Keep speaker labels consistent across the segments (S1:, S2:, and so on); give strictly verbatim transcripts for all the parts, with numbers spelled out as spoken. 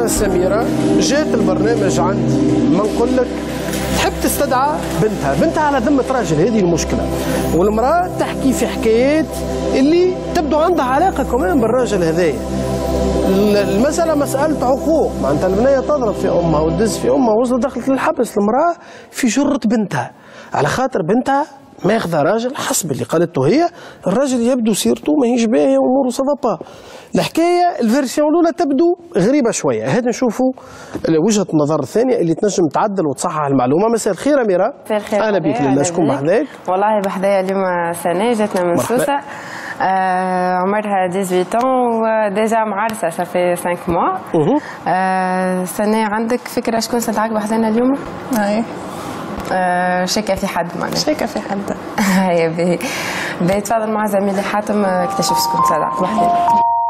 S1: سميرة جات البرنامج عندي، ما نقول لك تحب تستدعى بنتها، بنتها على ذمة راجل، هذه المشكلة. والمرأة تحكي في حكايات اللي تبدو عندها علاقة كمان بالراجل هذايا. المسألة مسألة عقوق، معناتها البنية تضرب في أمها وتدز في أمها، وصلت دخلت للحبس المرأة في جرة بنتها، على خاطر بنتها ماخذة راجل حسب اللي قالته هي، الراجل يبدو سيرته ماهيش باهية وأموره سافا. الحكاية الفيرسيون الأولى تبدو غريبة شوية، هذا نشوفوا وجهة النظر الثانية اللي تنجم تعدل وتصحح المعلومة. مساء الخير أميرة.
S2: مساء الخير.
S1: أهلا بك. لله شكون بحذاك؟
S2: والله بحذايا اليوم سنة جاتنا من سوسة، آه عمرها ثمانية عشر وديجا معرسة صافي خمسة موا. آه سنة عندك فكرة شكون استدعاك بحذانا اليوم؟
S3: أي
S2: آه شاكة في حد معناها؟
S3: شاكة في حد.
S2: هيا باهي. باهي تفضل مع زميلي حاتم اكتشف شكون استدعاك بحذانا.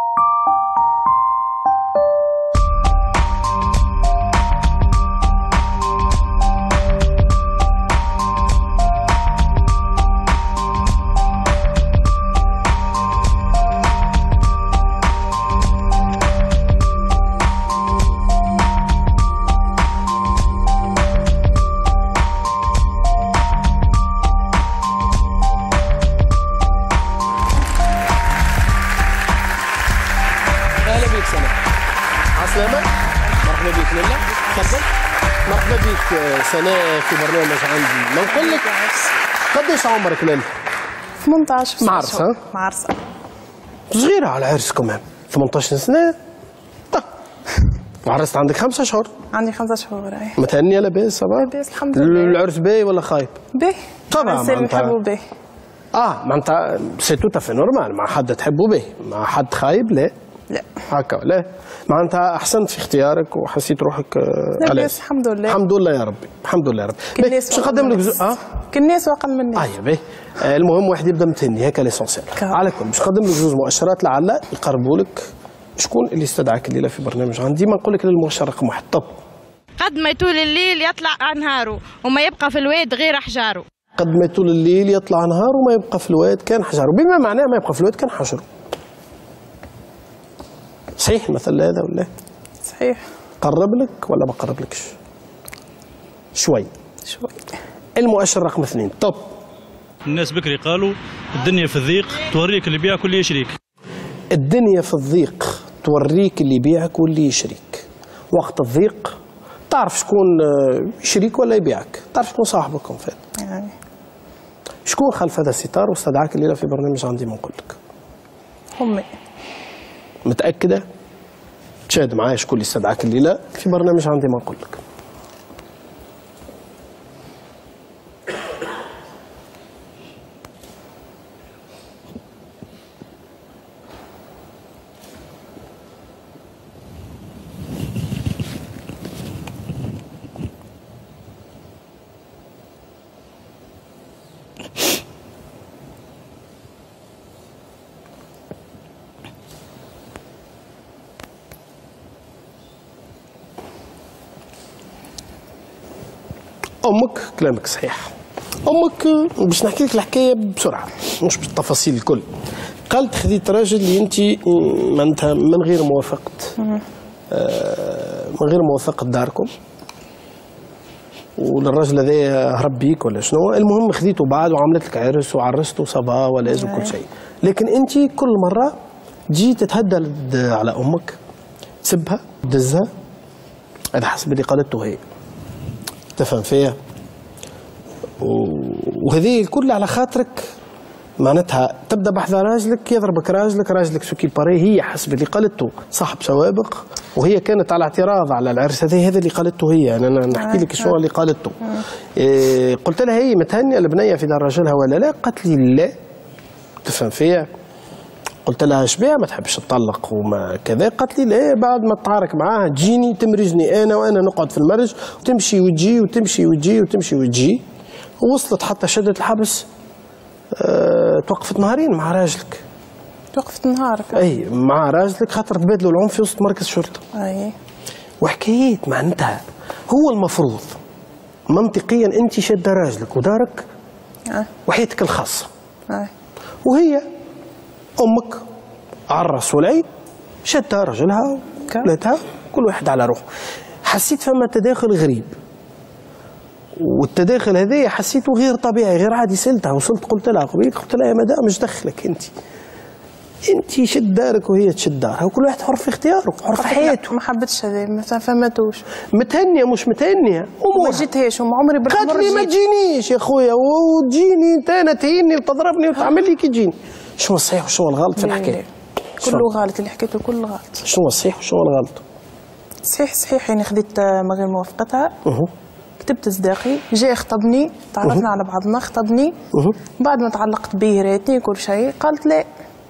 S1: مرحبا بك لله، تفضل. مرحبا بك سناء في برنامج عندي. ما نقول لك قديش عمرك لله؟
S3: ثمانية عشر.
S1: معرسة؟
S3: معرسة
S1: صغيرة على العرس كمان، ثمانية عشر سنة. طيب وعرست عندك خمسة أشهر؟
S3: عندي خمسة شهور. أي
S1: متهنية لاباس؟
S3: لاباس الحمد لله.
S1: العرس باهي ولا خايب؟
S3: باهي
S1: طبعا.
S3: معناتها نحبوا باهي. اه
S1: معناتها سي تو تافي نورمال، مع حد تحبوا باهي، مع حد خايب لا؟
S3: لا
S1: هكا لا. معناتها احسنت في اختيارك وحسيت روحك
S3: على الحمد لله.
S1: الحمد لله يا ربي، الحمد لله يا ربي. باش نقدم لك زو... اه
S3: كل الناس واقل مني.
S1: ايوه باهي. آه المهم واحد يبدا متهني، هكا ليسونسيال. على كل باش نقدم لك زوج مؤشرات لعل يقربوا لك شكون اللي استدعاك الليله في برنامج عندي. ما نقول لك للمؤشر رقم واحد. طب
S4: قد ما يطول الليل يطلع نهاره وما يبقى في الواد غير احجاره.
S1: قد ما يطول الليل يطلع نهار وما يبقى في الواد كان حجره، بما معناه ما يبقى في الواد كان حجره. صحيح المثل هذا ولا؟
S3: صحيح.
S1: قرب لك ولا ما قربلكش؟ شوي
S3: شوي.
S1: المؤشر رقم اثنين. طب
S5: الناس بكري قالوا الدنيا في الضيق توريك اللي يبيعك واللي يشريك.
S1: الدنيا في الضيق توريك اللي يبيعك واللي يشريك. وقت الضيق تعرف شكون يشريك ولا يبيعك، تعرف شكون صاحبك فات.
S3: يعني
S1: شكون خلف هذا الستار واستدعاك الليله في برنامج عندي؟ ما نقول لك.
S3: امي.
S1: متأكدة؟ تشاهد معايا شكون اللي استدعاك الليلة في برنامج عندي ما نقول لك. أمك كلامك صحيح. أمك باش نحكي لك الحكاية بسرعة مش بالتفاصيل الكل. قالت خذيت راجل اللي أنت معناتها من غير موافقة آه من غير موافقة داركم، وللراجل هذا هرب بيك ولا شنو، المهم خذيته بعد وعملت لك عرس وعرسته صبا ولاز وكل شيء، لكن أنت كل مرة تجي تتهدد على أمك، تسبها تدزها، هذا حسب اللي قالته هي. تفهم فيها؟ وهذه الكل على خاطرك، معناتها تبدا بحذا راجلك يضربك راجلك، راجلك سوكي باري، هي حسب اللي قالته صاحب سوابق، وهي كانت على اعتراض على العرس هذا، هذا اللي قالته هي. يعني انا نحكي لك شو اللي قالته. إيه قلت لها هي متهنيه البنيه في دار راجلها ولا لا؟ قالت لي لا. تفهم فيها؟ قلت لها شبيها ما تحبش تطلق وما كذا؟ قالت لي لا، بعد ما تتعارك معاها تجيني تمرجني انا وانا نقعد في المرج وتمشي وتجي وتمشي وتجي وتمشي وتجي، ووصلت حتى شدت الحبس. أه توقفت نهارين مع راجلك.
S3: توقفت نهار؟
S1: اي مع راجلك خاطر تبادلوا العنف في وسط مركز شرطه.
S3: اي
S1: وحكايات معناتها هو المفروض منطقيا انت شاده راجلك ودارك
S3: أه.
S1: وحياتك الخاصه.
S3: أه.
S1: وهي امك عرس والعيد شادة رجلها ولادها كل واحد على روحه. حسيت فما تداخل غريب، والتداخل هذايا حسيته غير طبيعي غير عادي. سألتها وصلت قلت لها قبيل، قلت لها يا مدام مش دخلك انت، انت شد دارك وهي تشد دارها، وكل واحد حر في اختياره، حر في حياته.
S3: ما حبتش هذا، ما فهمتوش.
S1: متهنيه مش متهنيه
S3: ما جيتهاش وما عمري بالعمر
S1: قالت لي ما تجينيش يا خويا، وتجيني انت انا تهيني وتضربني وتعمل لي كي تجيني. شنو الصحيح وشنو الغلط في الحكايه؟
S3: كله غلط اللي حكيته، كله غلط.
S1: شنو الصحيح وشنو الغلط؟
S3: صحيح صحيح يعني خديت من غير موافقتها.
S1: اها
S3: كتبت صداقي، جاي خطبني، تعرفنا على بعضنا، خطبني.
S1: اها
S3: بعد ما تعلقت به ريتني كل شيء، قالت لا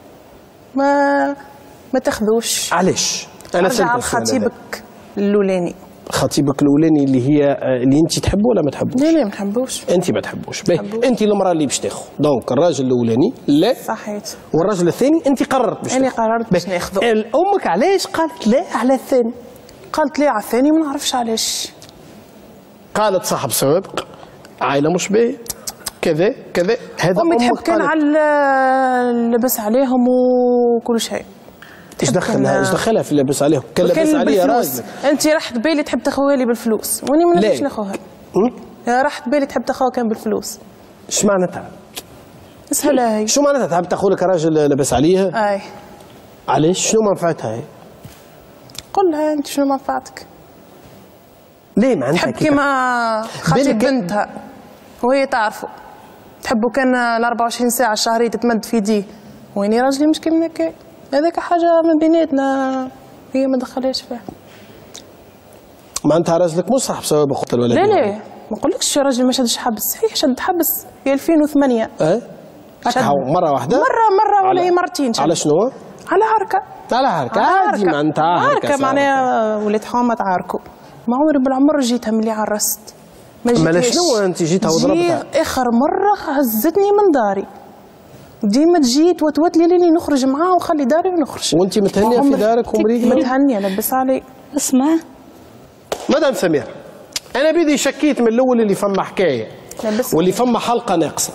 S3: ما ما تاخذوش.
S1: علاش؟ انا
S3: سألت على خطيبك الاولاني.
S1: خطيبك الاولاني اللي هي اللي انت تحبه ولا ما تحبوش؟
S3: لا لا ما نحبوش.
S1: انت ما تحبوش. باهي انت المراه اللي باش تاخذ، دونك الراجل الاولاني لا
S3: صحيت،
S1: والراجل الثاني انت قررت باش
S3: انا قررت باش ناخذه.
S1: امك علاش قالت لا على الثاني؟
S3: قالت لا على الثاني، ما نعرفش علاش.
S1: قالت صاحب سابق، عائله مش باهيه، كذا كذا. هذا
S3: امي تحب كان على اللبس عليهم وكل شيء.
S1: ايش دخلها ايش دخلها في اللبس عليهم؟ كان لابس عليها راجل.
S3: انت راحت بالي تحب تاخوها لي بالفلوس، واني ما نبيش ناخوها. راحت بالي تحب تاخوها كان بالفلوس.
S1: ايش معناتها؟
S3: اسهلها هي.
S1: شو معناتها تحب تاخذ لك راجل لابس عليها؟
S3: اي.
S1: علاش؟ شنو منفعتها هي؟
S3: قل لها انت شنو منفعتك؟
S1: ليه معناتها
S3: تحب كيما خاطي بنتها وهي تعرفه، تحبوا كان ال أربعة وعشرين ساعة الشهرية تتمد في يديه، ويني راجلي مش كيما هكا. هذاك حاجة من بيناتنا هي ما دخلهاش فيها.
S1: معناتها راجلك مش صاحب سبب اخت الولد؟
S3: لا لا ما نقولكش راجل ما شدش حبس، صحيح شد حبس في ألفين وثمانية.
S1: اه؟ هكا مرة واحدة؟
S3: مرة مرة ولا هي مرتين شد.
S1: على شنو؟
S3: على عركة.
S1: على عركة عادي معناتها عركة.
S3: عركة معناها ولاد حومة تعاركوا. ما عمري بالعمر جيتها ملي عرست. ما جيتهاش.
S1: ما شنو انت جيتها وضربتها؟
S3: اخر مرة هزتني من داري. ديما تجي توتوت لي لاني نخرج معاه ونخلي داري ونخرج.
S1: وانت متهنيه في دارك ومريقه؟
S3: متهنيه لبس علي.
S6: اسمع
S1: مدام سمير، انا بيدي شكيت من الاول اللي فما حكايه واللي فما حلقه ناقصه.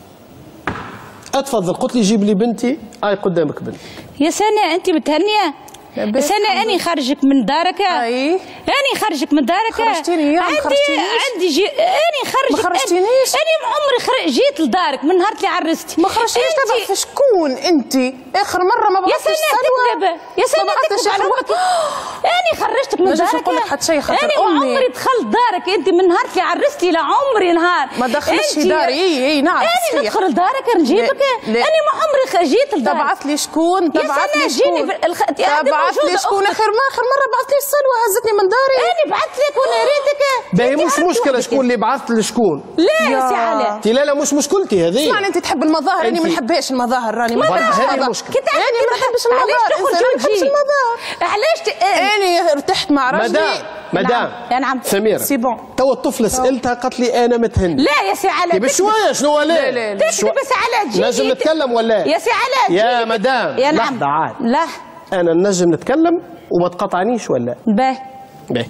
S1: اتفضل. قلت لي جيب لي بنتي، اي قدامك بنتي.
S6: يا سناء انت متهنيه؟ سناء اني خرجك من دارك.
S3: اي
S6: اني خرجك من دارك.
S3: خرجتيني يا ما
S6: خرجتينيش. عندي جي... اني خرجك.
S3: ما خرجتينيش.
S6: اني عمري خر... جيت لدارك من نهار اللي عرستي.
S3: ما خرجتينيش. تبع في شكون انت؟ اخر مره ما بعثتش
S6: سلوى. يا سناء تكذب على امك. اني خرجتك من دارك.
S3: ما نقول لك حتى شيء خاطر
S6: اني عمري دخلت دارك انت من نهار اللي عرستي لعمري نهار.
S3: ما دخلتش داري. اي اي نعم.
S6: اني ندخل لدارك نجيبك. اني ما عمري جيت لدارك.
S3: تبعث لي شكون؟ تبعث لي شكون؟
S6: تبعث
S3: لي شكون؟ اخر ما اخر مره بعثت لي السلوى هزتني من داري.
S6: انا بعثت لك وانا ريتك.
S1: باهي مش مشكله شكون اللي بعثت لشكون.
S6: لا يا سي علاء.
S1: انت لا لا مش مشكلتي هذه.
S3: اسمعني انت تحب المظاهر، اني ما نحبهاش المظاهر، راني ما
S1: نحبش هذه المشكله.
S3: انا ما نحبش المظاهر.
S6: علاش تخرج وتجي؟
S3: علاش انا ارتحت مع راجلي.
S1: مدام مدام
S6: يا نعم
S1: سميرة
S3: سي بون.
S1: توا الطفله سالتها قالت لي انا متهني.
S6: لا يا سي علاء
S1: بشويه شنو لا
S3: لا لا لا
S6: تكذب بس علاء تجي.
S1: نجم نتكلم ولا
S6: يا سي علاء
S1: يا مدام
S6: يا نعم.
S1: لحظه عاد.
S6: لا
S1: انا نجم نتكلم وما تقاطعنيش ولا؟
S6: باهي
S1: باهي.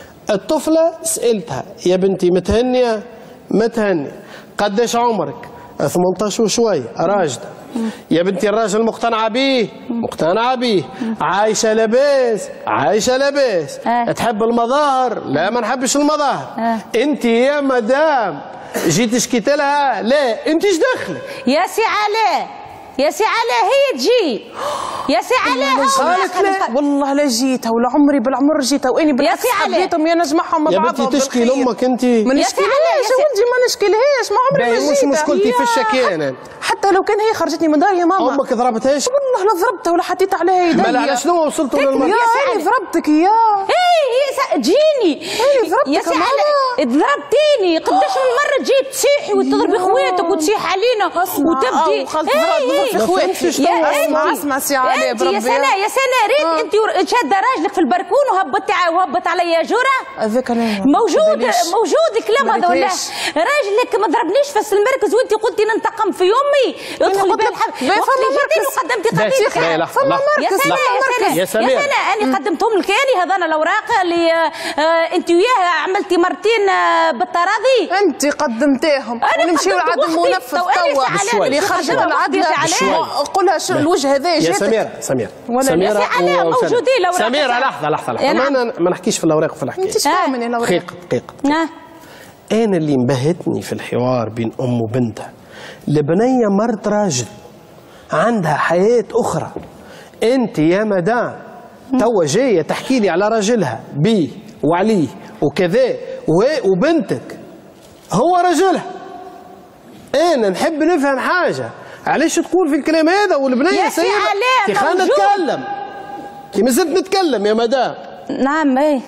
S1: الطفله سالتها يا بنتي متهنيه؟ متهنيه. قداش عمرك؟ ثمانية عشر وشويه. راجده. يا بنتي الراجل مقتنعه بيه؟ مقتنعه بيه. عايشه لاباس؟ عايشه لاباس.
S6: آه.
S1: تحب المظاهر؟ لا ما نحبش المظاهر.
S6: آه.
S1: انت يا مدام جيت شكيت لها؟ لا انت ايش دخلك؟
S6: يا سي علاء يا سي علاء هي تجي. يا سي علاء
S3: قالت لا والله لا جيتها ولا عمري بالعمر جيتها، واني بالعكس حبيتهم يا نجمعهم مع بعضهم.
S1: يا بنتي تشكي لامك انت؟
S3: ما نشكيلهاش يا ولدي، ما نشكيلهاش، ما عمري ما جيتها.
S1: مش مشكلتي في الشكيان.
S3: حتى لو كان هي خرجتني من داري يا ماما.
S1: امك ضربتهاش؟
S3: والله لا ضربتها ولا حطيت عليها يدي.
S1: ما على شنو وصلتوا للمرأة؟
S3: يا انا ضربتك يا
S6: اي هي تجيني.
S3: انا ضربتك
S6: يا سي علاء ضربتيني. قداش من مره تجي تصيحي وتضربي خواتك وتصيح علينا وتبدي.
S3: اي في خواتي. اسمع اسمع سي علاء بربي.
S6: يا سناء يا سناء ريت انت شاده راجلك في البركون وهبطتي وهبط عليا جوره.
S3: هذاك
S6: موجود موجود الكلام هذا ولا؟ راجلك ما ضربنيش في المركز وانت قلتي ننتقم في يمي. ادخلي بين الحب.
S3: فما مركز
S6: وقدمتي قضيتك.
S3: فما مركز.
S6: يا سناء يا سناء يا سناء انا قدمتهم لك. اني هذانا الاوراق اللي راهي آه انت وياها عملتي مرتين آه بالتراضي.
S3: انت قدمتيهم ونمشيو لعدل المنفذ توا اللي خرجت العدل. قولها شو الوجه هذا
S1: يا سميرة سميرة
S6: سميرة موجودين الاوراق.
S1: سميرة لحظة لحظة لحظة ما, ما نحكيش في الاوراق وفي الحكاية.
S3: انت شفاهمني الاوراق.
S1: دقيقة دقيقة. انا اللي انبهتني في الحوار بين ام وبنتها، البنية مرت راجل عندها حياة أخرى. أنت يا مدام توا جاية تحكي لي على راجلها بيه وعليه وكذا وبنتك هو راجلها. أنا نحب نفهم حاجة، علاش تقول في الكلام هذا والبنية سيدة؟ كي خلينا نتكلم، كي مازلت نتكلم يا مدام.
S6: نعم. ايه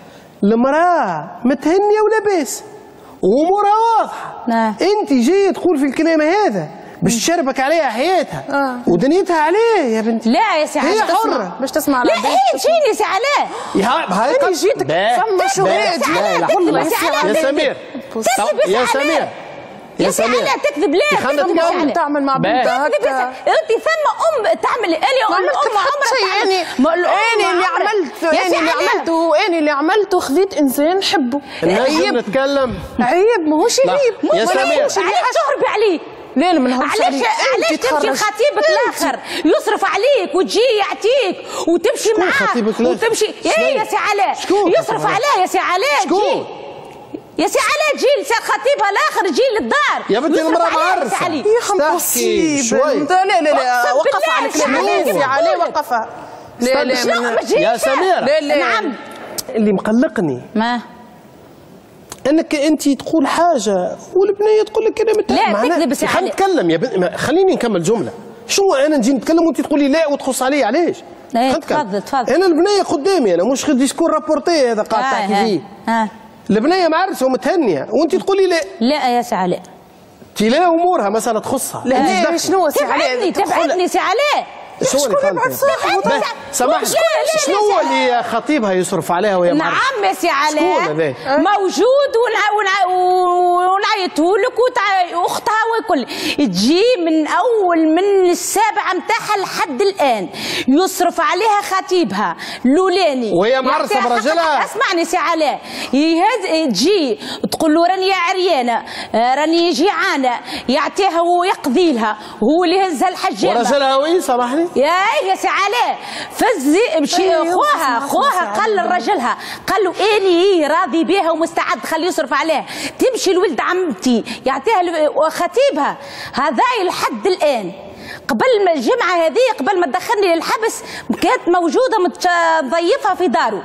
S1: المرأة متهنية ولاباس وأمورها واضحة.
S6: نعم.
S1: أنت جاية تقول في الكلام هذا باش تشربك عليها حياتها آه. ودنيتها عليه يا بنتي.
S6: لا يا سي علاء
S3: هي حرة باش تسمع.
S6: لا هي تجيني يا سي علاء.
S1: يا
S3: هاي جيتك فما شهاد.
S1: والله يا سمير يا سمير
S6: يا سي علاء تكذب. ليه
S3: فما ام تعمل مع بنتها هكا؟
S6: انت ثم ام تعمل اليوم ام عمرها
S3: يعني انا اللي عملت انا اللي عملته وانا اللي عملته خذيت انسان نحبه.
S1: عيب نتكلم.
S3: عيب ماهوش عيب.
S1: يا سمير
S6: علاش تهربي عليه؟
S3: لا لا ما نهربش عليك.
S6: علاش تمشي لخطيبك الاخر يصرف عليك وتجي يعطيك وتمشي معاه وتمشي ايه يا سي علاء يصرف عليه يا سي علاء تجي يا سي علاء تجي لسي خطيبها الاخر تجي للدار
S1: يا بنتي المراه معرسه
S3: يا خمسين شوي. لا لا لا وقف على كلامك يا علاء وقفها. لا لا
S1: يا سميرة.
S3: لا لا
S6: نعم.
S1: اللي مقلقني
S6: ما
S1: انك انت تقول حاجه والبنيه تقول لك كلام
S6: لا تكذب سي
S1: خليني نتكلم يا بنت. خليني نكمل جمله. شو انا نجي نتكلم وانت تقولي لا وتخص علي علاش؟
S6: تفضل تفضل.
S1: انا البنيه قدامي انا مش ديسكور رابورتي هذا قاعد تحكي فيه.
S6: ها
S1: البنيه معرسه ومتهنيه وانت تقولي لا.
S6: لا يا سي علاء
S1: تي لا امورها مساله تخصها.
S3: لا شنو سي علاء؟
S6: تبعدني تبعدني سي علاء.
S1: شو اللي قالت؟ سامحني شنو هو اللي خطيبها يصرف عليها وهي معرسه؟
S6: نعم يا سي علاء موجود ونعيطوا لك واختها والكل تجي من اول من السابعه نتاعها لحد الان يصرف عليها خطيبها لولاني
S1: وهي معرسه براجلها.
S6: اسمعني سي علاء تجي تقول له راني عريانه راني جيعانه يعطيها ويقضي لها هو اللي هزها الحجامه
S1: وراجلها وين سامحني؟
S6: يا يا سي علاء فزي مشي خوها خوها قال لرجلها قال له اني راضي بها ومستعد خليه يصرف عليها تمشي لولد عمتي يعطيها خطيبها هذا لحد الان قبل ما الجمعه هذه قبل ما تدخلني للحبس كانت موجوده مضيفها في داره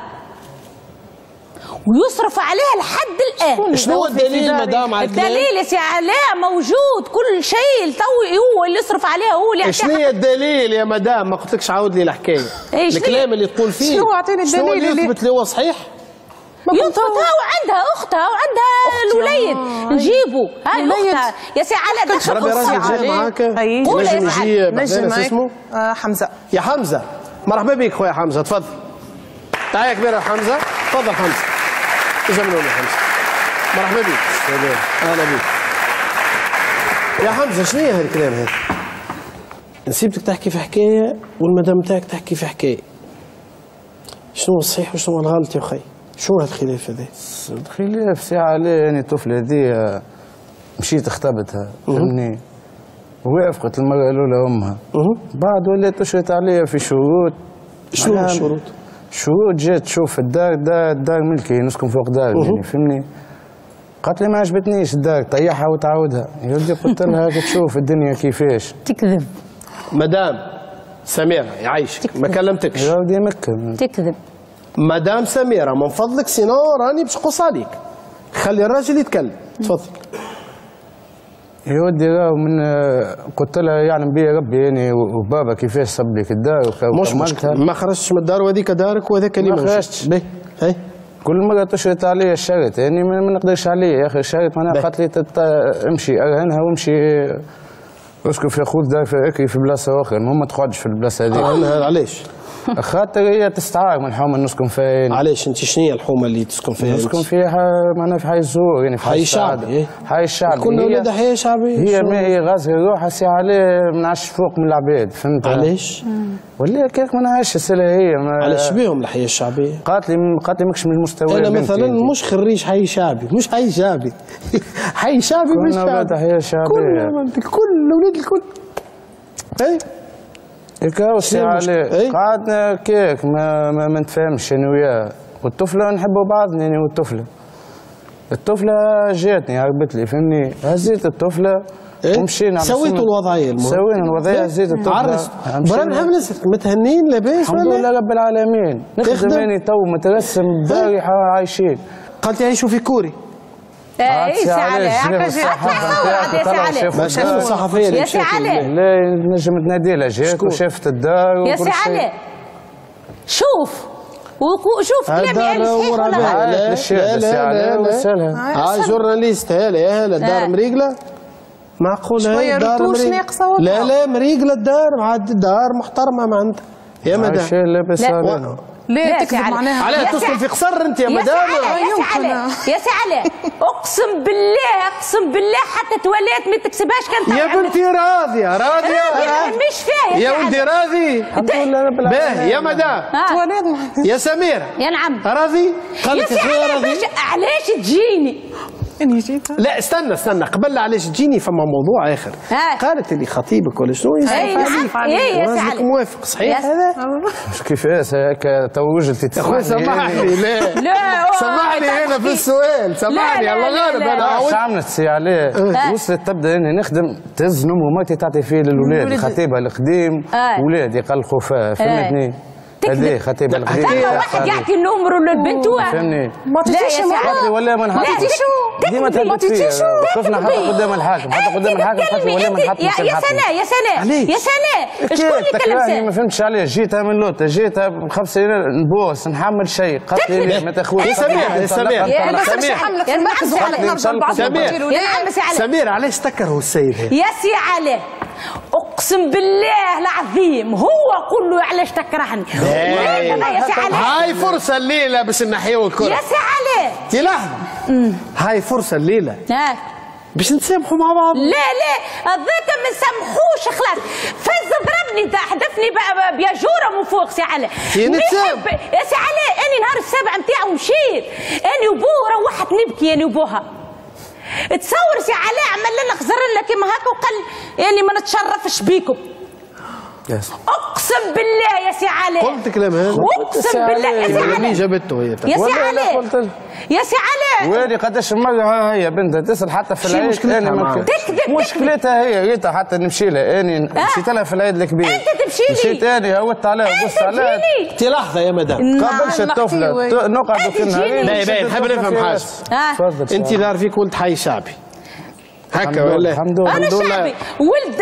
S6: ويصرف عليها لحد الان.
S1: شنو هو الدليل مدام على الكلام؟
S6: الدليل يا سي علاء موجود كل شيء تو هو اللي يصرف عليها هو اللي
S1: شنو هي الدليل يا مدام؟ ما قلتلكش عاود لي الحكايه. الكلام اللي تقول فيه
S3: شنو اعطيني الدليل
S1: شنو اللي يثبت لي هو صحيح؟
S6: يثبت وعندها اختها وعندها الوليد نجيبوا هاي اختها يا سي علاء دخل
S1: ربي راجل جاي معاك
S6: نجم
S1: يجي نجم اسمه
S3: حمزه.
S1: يا حمزه مرحبا بك خويا حمزه تفضل. تحيه كبيره حمزه تفضل حمزه. اجا من هنا حمزه مرحبا بك. اهلا بك يا حمزه. شنو هي هالكلام هذا؟ نسيبتك تحكي في حكايه والمدام تاعك تحكي في حكايه. شنو الصحيح وشنو الغلط يا اخي؟ شو هالخلاف هذا؟
S7: الخلاف سي علاء يعني الطفله هذه مشيت اختبتها فهمني وافقت المراه الاولى امها بعد ولات تشرط عليها في شروط.
S1: شنو الشروط؟
S7: شروط جات تشوف الدار الدار, الدار ملكي نسكن فوق دار يعني فهمني. قالت لي ما عجبتنيش الدار طيحها وتعاودها يا ولدي قلت لها تشوف الدنيا كيفاش.
S6: تكذب
S1: مدام سميرة يعيشك ما كلمتكش
S7: يا ولدي مكة
S6: تكذب.
S1: مدام سميرة من فضلك سينو راني باش نقص عليك خلي الراجل يتكلم تفضل.
S7: يا ودي راهو من قلت لها يعني بيا ربي يعني وبابا كيفاش صب لك الدار
S1: مش مشكلة ما خرجتش من الدار وهذيك دارك وهذاك اللي
S7: ما خرجتش.
S1: باهي هاي
S7: كل مرة تشرط عليا الشرط يعني ما نقدرش عليه يا اخي الشرط معناها قالت لي امشي ارهنها وامشي اسكن في خوذ دار في اكري في بلاصة اخرى المهم ما تقعدش في البلاصة هذيك.
S1: ارهنها علاش؟
S7: خاطر هي تستعار من الحومه اللي نسكن فيها.
S1: علاش انت شنو هي الحومه اللي تسكن فيها؟
S7: نسكن فيها معناها في حي الزهور، يعني في
S1: حي الشعبي.
S7: حي الشعبي
S1: كنا ولاد حي شعبي.
S7: هي ما هي غازيه روحها سي عليه ما نعرفش فوق من العباد، فهمت؟
S1: علاش؟
S7: ولا كيك ما نعرفش السلا هي
S1: علاش بيهم الحي الشعبي؟
S7: قالت لي قالت لي ماكش من المستوى.
S1: انا مثلا مش خريج حي شعبي، مش حي شعبي حي شعبي مش شعبي.
S7: كلنا ولاد حي شعبي،
S1: كل كل ولاد الكل. اي
S7: هكا سي علي قعدنا كيك ما ما, ما نتفاهمش انا وياه، والطفله نحبوا بعضنا انا والطفله. الطفله جاتني هربت لي فهمني، هزيت الطفله
S1: إيه؟
S7: ومشينا.
S1: سويتوا الوضعيه المهم.
S7: سوينا الوضعيه، هزيت الطفله.
S1: عرست برا نحب نسألك متهنين لاباس
S7: الحمد لله رب العالمين. نخدم اني تو مترسم البارحه عايشين.
S1: قالت يعيشوا في كوري.
S6: اي سي علي هكا جات
S1: ما شنو الصحفيه اللي
S6: يا سي علي
S7: لا نجم تنادي لها جات وشافت الدار
S6: يا سي علي. شوف وشوف كلامي انا صحيح ولا لا؟
S1: لا لا لا لا اه جورناليست هلا يا هلا الدار مريقله. معقول هي الدار مريقله؟ لا لا مريقله الدار، عاد الدار محترمه معناتها يا مدام.
S7: عايشه لاباس عليها.
S3: لا تكذب معناها.
S1: علاه تسكن في قصر انت يا مدام؟
S6: يا سي علي يا سي علي اقسم بالله اقسم بالله حتى تواليت ما تكسبهاش كانت
S1: يا بنتي راضيه راضيه
S6: مش فيها
S1: يا ولدي راضي
S7: الحمد لله رب العالمين.
S1: باهي يا مدام.
S3: تواليت
S1: يا سميره
S6: يا نعم
S1: راضي؟ قال
S6: يا
S1: لك
S6: سي علي علاش تجيني؟
S3: اني جيتها.
S1: لا استنى استنى قبل علاش تجيني فما موضوع اخر. قالت لي خطيبك ولا شنو
S6: يسعف عليك. اي يا سي علي
S1: موافق صحيح هذا؟
S7: كيفاش هكا توجلتي تسمعني؟
S1: سامحني لا
S6: لا
S1: سامحني هنا في السؤال سامحني الله غالب انا
S7: عاودت. عملت سي عليه وصلت تبدا اني نخدم تهز نمو مرتي تعطي فيه للولاد، خطيبها القديم ولادي يقلقوا فيها فهمتني؟ هذه خطيبها القديم.
S6: ثم واحد يعطي النمر للبنت
S7: فهمني؟
S3: ما تعطيش
S7: حتى ولا ما نحطش. ديما تهدد شفنا حتى قدام الحاكم حتى قدام الحاكم حتى ولا ما نحطش.
S6: يا سناء يا سناء يا سناء شكون اللي كلم؟
S7: ما فهمتش عليه. جيتها من لوطه جيتها بخمس سنين نبوس نحمل شيء قالت لي ما تاخوش.
S1: يا سمير يا سمير
S6: سمير
S1: سمير علاش تكرهوا السيد هذا؟
S6: يا سي علي اقسم بالله العظيم هو قول له علاش تكرهني. يا سي علي
S1: هاي فرصه الليله باش نحيو الكل.
S6: يا سي علي
S1: تي لحظه هاي فرصه الليله باش نتسامحوا مع بعض.
S6: لا لا هذاك ما نسامحوش خلاص. فز ضربني انت حدفني بياجوره من فوق سي علي. يا سي علي اني نهار السابع نتاعو مشيت اني وبوه روحت نبكي اني وبوها. تصور سي علاء عمل لنا خزر لنا كيما هكا وقال يعني ما نتشرفش بيكم. اقسم بالله يا سي علاء
S1: قلت كلام هذا.
S6: اقسم بالله يا سي علاء
S1: جابته هي
S6: يا سي علاء يا سي علاء
S7: ويلي قداش مره هي بنتها تسال حتى في العيد.
S6: تكذب
S7: مشكلتها هي ريتها حتى نمشي لها اني مشيت لها في العيد الكبير.
S6: انت تمشي لي
S7: مشيت اني هودت عليها وبصت عليها.
S1: انت لحظه يا مدام
S7: قابلش الطفله نقعدوا في النهار.
S1: باهي باهي نحب نفهم حاجه. انت دار فيك ولد حي شعبي هكا ولا؟
S7: الحمد لله
S6: انا شعبي ولد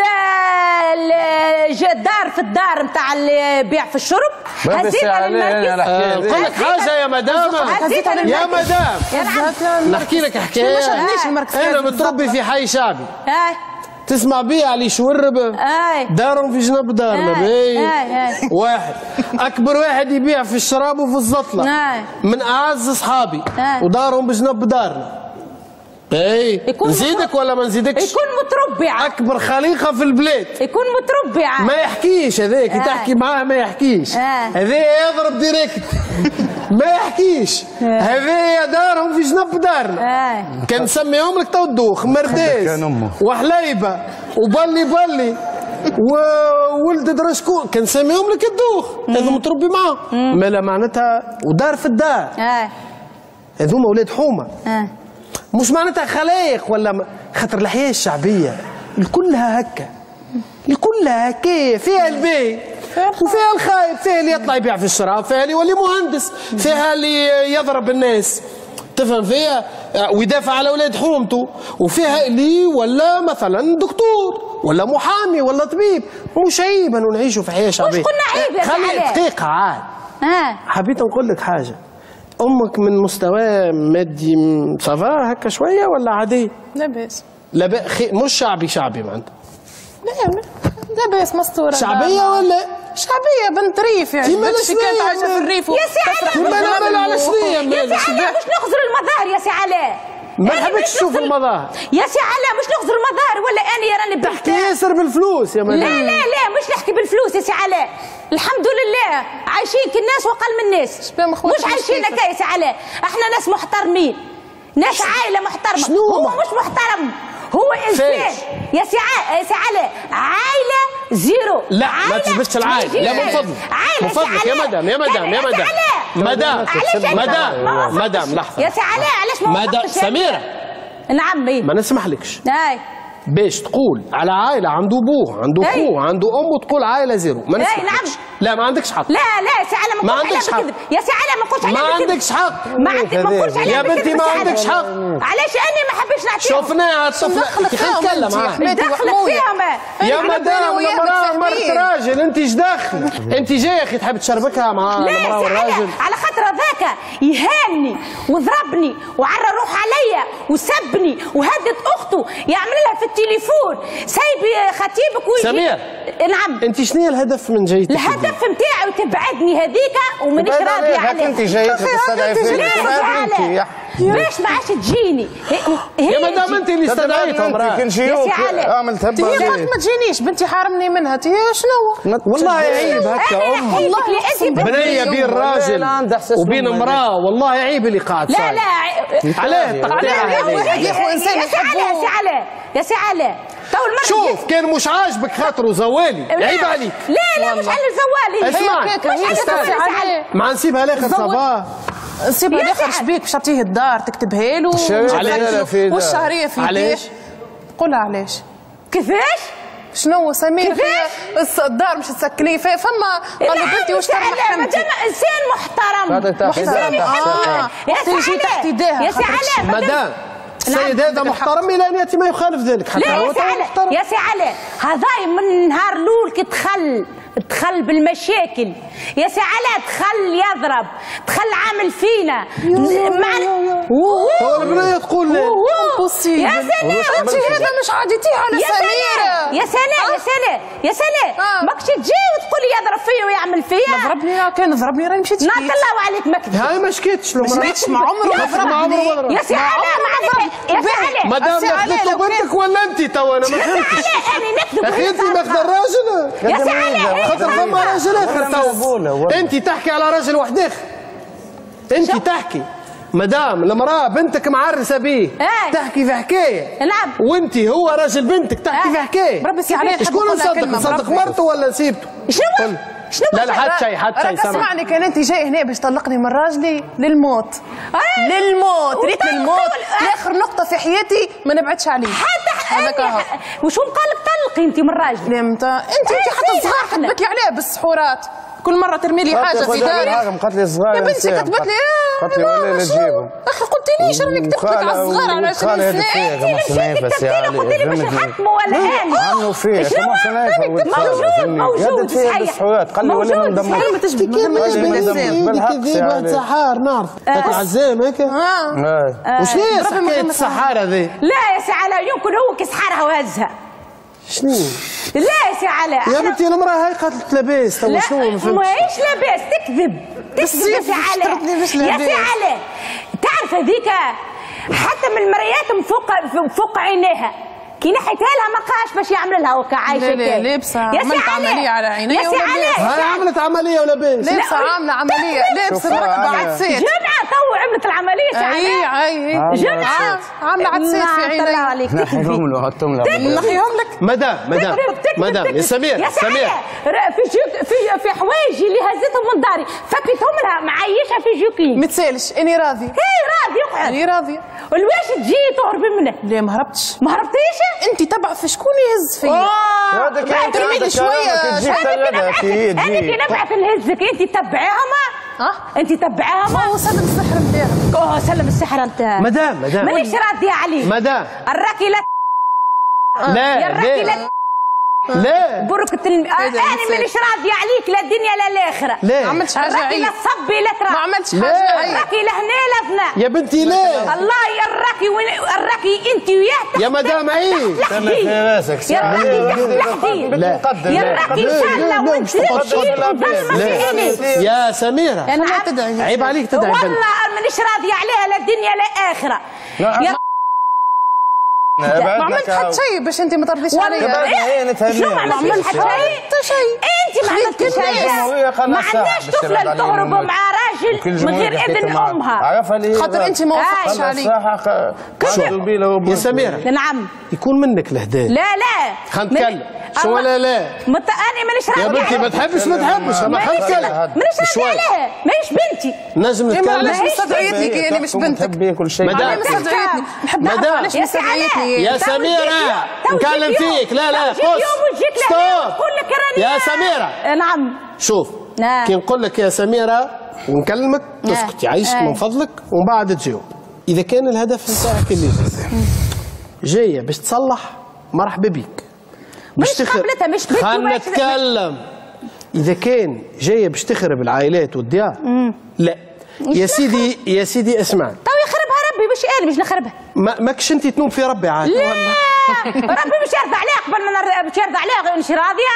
S6: دار في الدار نتاع البيع في الشرب. هزيتها للمركز.
S1: نقول لك حاجه يا مدام يا مدام نحكي لك حكايه. انا متربي في حي شعبي تسمع بيه علي شورب دارهم في جنب دارنا. باهي واحد اكبر واحد يبيع في الشراب وفي الزطله من اعز اصحابي ودارهم بجنب دارنا. اي نزيدك ولا ما نزيدكش؟
S6: يكون متربع.
S1: اكبر خليقه في البلاد
S6: يكون متربع.
S1: ما يحكيش هذاك آه. تحكي معاه ما يحكيش. هذا آه. يضرب ديريكت ما يحكيش. هذا دارهم في جنب دارنا. آه. كان نسميهم لك تو الدوخ مرداس وحليبه وبلي بلي وولد درشكون كان نسميهم لك الدوخ. هذا متربي معاهم مالا معناتها ودار في الدار. هذوما ولاد حومه. آه. مش معناتها خلايق ولا خاطر الحياه الشعبيه الكلها هكا الكلها هكا فيها البي وفيها الخايب فيها اللي يطلع يبيع في الشراب فيها اللي يولي مهندس فيها اللي يضرب الناس تفهم فيها ويدافع على اولاد حومته وفيها اللي ولا مثلا دكتور ولا محامي ولا طبيب. مش عيب انه نعيشوا في حياه شعبيه.
S6: مش قلنا عيب يا
S1: خلي دقيقه عاد.
S6: آه.
S1: حبيت نقول لك حاجه. امك من مستوى مادي صافا هكا شويه ولا عادي؟
S3: لا باس.
S1: لا بأس مش شعبي شعبي معناتها.
S3: لا لا باس مستوره.
S1: شعبيه ولا؟
S3: شعبيه شعبيه بنت ريف يعني مش كانت عايشه في الريف
S6: يا سي علاء
S1: مالها على شنيا
S6: يا سي علاء مش نخزر المظاهر يا سي علاء
S1: ما نحبكش تشوف المظاهر
S6: يا سي علاء مش نخزر المظاهر ولا انا راني
S1: بحكي ياسر بالفلوس يا مدام
S6: لا لا لا مش نحكي بالفلوس يا سي علاء الحمد لله عايشين كالناس واقل من الناس مش عايشين هكا يا سي علاء احنا ناس محترمين ناس عائله محترمه
S1: شنو
S6: هو مش محترم هو انسان يا سي يا سي علاء عائله زيرو
S1: لا ما تجبدش العائله لا من فضلك من فضلك يا مدام يا مدام يا مدام مدام مدام مدام لحظه
S6: يا سي علاء علاش ما
S1: مدام سميره
S6: نعم ايه
S1: ما نسمحلكش
S6: اي
S1: باش تقول على عائله عنده ابوه عنده اخوه عنده امه تقول عائله زيرو ما نسمحلكش
S6: نعم
S1: لا ما عندكش حق
S6: لا لا يا سي علاء ما نقولش عليها بالكذب يا سي علاء ما نقولش عليها
S1: ما عندكش حق
S6: ما عندك ما نقولش عليها
S1: يا بنتي ما عندكش حق
S6: علاش انا ما حبيتش نعطيها
S1: شفناها الطفله خلينا نتكلم معاها
S6: دخلت فيها ما
S1: يا مدام المراه مرت راجل انت ايش داخله انت جايه اخي تحب تشربكها مع المراه والراجل
S6: على خاطر هذاك يهاني وضربني وعرى روح عليا وسبني وهدد اخته يعمل لها في التليفون سايبي خطيبك ويجي
S1: سمير
S6: نعم
S1: انت شنو الهدف من جيتك؟
S6: الهدف نتاعي تبعدني هذيك ومانيش راضيه عليها
S7: انت جايتك تستدعي فيك
S6: باش ما عادش تجيني
S1: يا مدام انت اللي استدعيتها امراه
S7: كل شيء عملت هبه
S3: هي قالت ما تجينيش بنتي حارمني منها تي شنو
S1: والله عيب هكا ام
S6: والله
S1: بنيه بين راجل وبين امراه والله عيب اللي قاعد
S6: لا لا
S1: علاه تقطيع
S3: يا اخو انسان
S6: يا سي علاء يا سي علاء يا سي علاء
S1: شوف كان مش عاجبك خاطره زوالي عيب عليك
S6: لا لا مش على الزوالي
S1: اسمع
S6: مش على
S1: ما نسيبها لاخر صباح
S3: نسيبها لاخر شبيك باش تعطيه الدار تكتبها له والشهريه في
S1: علاش؟
S3: قولها علاش
S6: كيفاش؟
S3: شنو سمير الدار مش تسكنيه فما قال له بنتي واش تعمل
S6: حمتي انسان محترم
S3: محترم اه تيجي تحت يديها
S6: يا سي علاء
S1: مدام السيد هذا محترم الى ان ياتي ما يخالف ذلك حتى
S6: لا
S1: هو
S6: يا سي علاء يا سي علاء هذا من نهار الاول كي دخل دخل بالمشاكل يا سي علاء دخل يضرب دخل عامل فينا معنا
S1: هو البنيه تقول لا
S6: يا سلام
S3: انت هذا مش عاديتيه على سميره
S6: يا سلام يا سلام يا سلام ماكش تجي وتقولي يضرب فيا ويعمل فيا
S3: ضربني كان ضربني راني مشيت
S6: نعط الله عليك ما كذبت
S1: هاي ما شكيتش
S3: ما شكيتش ما عمره ضربني
S6: يا سي علاء ما ضرب يا سي علاء
S1: مدام ناخذ بنتك ولا انت تو انا ما فهمتش اخي انت ماخذ الراجل
S6: يا سي علاء
S1: خاطر فما راجل اخر تو انت تحكي على راجل واحد اخر انت تحكي مدام المراه بنتك معرسه بيه تحكي في حكايه
S6: نعم
S1: وانت هو راجل بنتك تحكي في حكايه
S3: بربي سي عليه
S1: شكون نصدق نصدق مرته ولا نسيبته
S6: شنو شنو
S1: لا لا حتى شيء حتى شيء
S3: سمع اسمعني كان انت جاي هنا باش تطلقني من راجلي للموت للموت ريت للموت لاخر نقطه في حياتي ما نبعدش عليه
S6: حتى هذاك وشو قال لك طلقي انت من راجلي
S3: امتى انت انت حتى صغار كتبت لي عليه بالسحورات كل مره ترمي لي حاجه في داري
S7: قالت لي صغار
S3: يا بنتي كتبت لي
S7: قالت لي ولا لا تجيبهم
S3: اخي قلت ليش راني كتبت لك على الصغار على عشرين سنه
S6: انت مشيتي كتبتي لي قلت لي باش نحكموا ولا هاني
S7: عملوا فيه كما سنايفه
S6: موجود موجود
S7: صحيح قال لي ولا ندمر
S3: ما تجبد ما تجبد
S1: كذب واحد سحار نعرف تاكل عزام هيك وش هي حكايه السحار هذه؟
S6: لا يا سي علاء يمكن هو كي سحرها وهزها
S1: شنو؟
S6: لا يا سي علاء
S1: يا بنتي المراه هاي قالت لاباس تو شنو ما فهمتش
S6: ماهيش لاباس تكذب تكذب يا سي علاء يا سي علاء تعرف هذيك حتى من المرايات من فوق فوق عينيها كي نحيتها لها ما قاش باش يعمل لها وكا عايشه
S3: لا لا لابسه عملت عمليه على عينيها
S6: يا سي علاء
S1: هاي عملت عمليه ولا بنت
S3: لابسه عامله عمليه لابسه مركبه عدسات
S6: جمعه تو عملت العمليه سي علاء
S3: اي اي
S6: جمعه
S3: عامله عدسات في عينيها
S6: الله عليك
S7: نحيهم له هاتهم له
S3: نحيهم لك
S1: مدام مدام مدام يا سمير
S6: يا
S1: سمير
S6: في جوك في في حوايجي اللي هزتهم من داري فكيتهم لها معيشها في جوكي
S3: ما تسالش اني راضي
S6: اي راضي اقعد
S3: اني راضيه
S6: والواش تجي تهربي منه
S3: لا ما هربتش
S6: ما هربتيش
S3: انت تبع في شكون يهز فيا
S7: هذاك
S3: ترمي لي شويه
S6: انا كي نبعث نهزك انت تبعيهم
S3: اه
S6: انت تبعيهم
S3: هو سلم السحر نتاعك
S6: اوه سلم السحر انت
S1: مدام مدام
S6: مانيش راضيه عليه
S1: مدام
S6: الراكي لا
S1: لا
S6: يا الراكي لا
S1: لا
S6: برك التلميذ انا مانيش راضيه عليك لا الدنيا لا الاخره.
S1: لا
S3: ما عملتش حاجه
S6: راكي لا تصبي لا ترى.
S3: ما عملتش حاجه عيب.
S6: راكي لهنا لفنا
S1: يا بنتي لا
S6: الله يراكي راكي انت وياه
S1: يا مدام عيب
S7: انا في راسك
S6: يا راكي تحلحتي
S1: لا
S6: يا راكي ان شاء الله وانت
S1: يا سميرة
S6: انا
S3: تدعي
S1: عيب عليك تدعي بنت.
S6: والله مانيش راضيه عليها لا الدنيا لا الاخره.
S3: ما عملت حتى شيء باش انت ما ترضيش عليا.
S6: شو ما عملت حتى شيء؟ انت ما عملتش شيء. ما عندناش طفله تهرب مع راجل من غير اذن امها.
S3: خاطر انت ما وافقتش عليه.
S1: يا سميرة
S6: نعم
S1: يكون منك الهدايا.
S6: لا لا
S1: خلينا نتكلم شو ولا لا
S6: مت... انا مانيش راضيه
S1: يا بنتي ما تحبش ما تحبش انا خلينا نتكلم
S6: مانيش راضيه عليها مانيش بنتي.
S1: نجم نتكلم
S3: علاش مستدعيتني كي انا مش بنتك؟
S1: مدام
S3: مستدعيتني نحب نعرف علاش مستدعيتني.
S1: يا سميرة نكلم فيك. لا لا قص ستوب يا سميرة.
S6: نعم
S1: شوف كي نقول لك يا سميرة ونكلمك تسكتي عايشك من فضلك ومن بعد تجاوب. إذا كان الهدف نتاعك اللي جاية باش تصلح مرحبا بك.
S6: مش قبلتها مش بنتي.
S1: خلنا نتكلم. إذا كان جاية باش تخرب العائلات والديار لا يا سيدي يا سيدي اسمعني.
S6: تو يخربها ربي مش أنا مش نخربها.
S1: ما ماكش انت تنوم في ربي عاد.
S6: لا ربي مش يرضى عليها قبل ما مش يرضى عليها مش راضية.